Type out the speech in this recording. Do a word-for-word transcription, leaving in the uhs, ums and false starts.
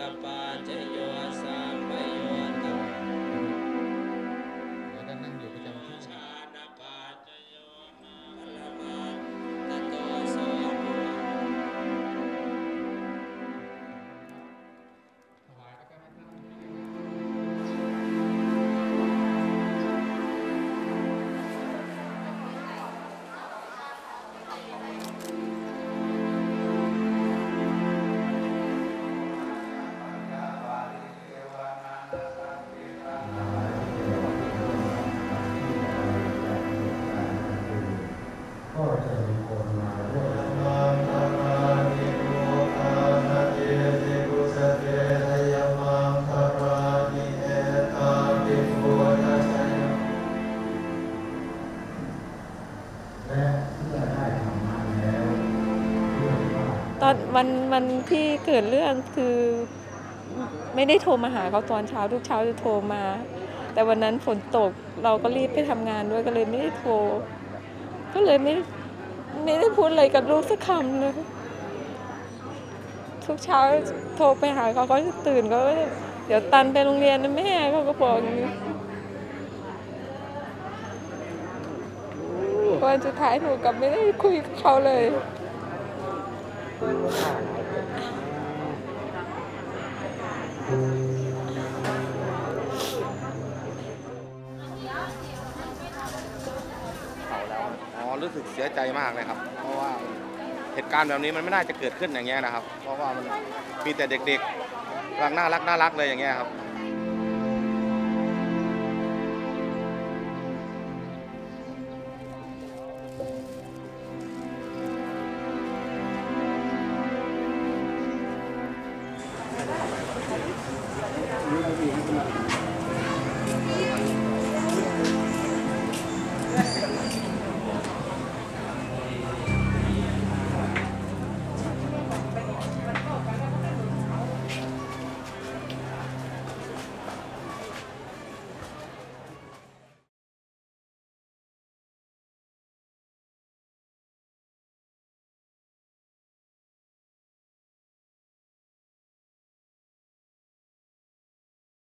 ตอนวันวันที่เกิดเรื่องคือไม่ได้โทรมาหาเขาตอนเช้าทุกเช้าจะโทรมาแต่วันนั้นฝนตกเราก็รีบไปทำงานด้วยก็เลยไม่ได้โทรก็เลยไม่ไม่ได้พูดอะไรกับลูกสักคำเลยทุกเช้าโทรไปหาเขาก็จะตื่นก็เดี๋ยวตันไปโรงเรียนนะแม่เขาก็บอกอย่างนี้วันสุดท้ายหนูกับไม่ได้คุยกับเขาเลยอ๋อรู้สึกเสียใจมากเลยครับเพราะว่าเหตุการณ์แบบนี้มันไม่น่าจะเกิดขึ้นอย่างเงี้ยนะครับเพราะว่ามันมีแต่เด็กๆรักน่ารักน่ารักเลยอย่างเงี้ยครับ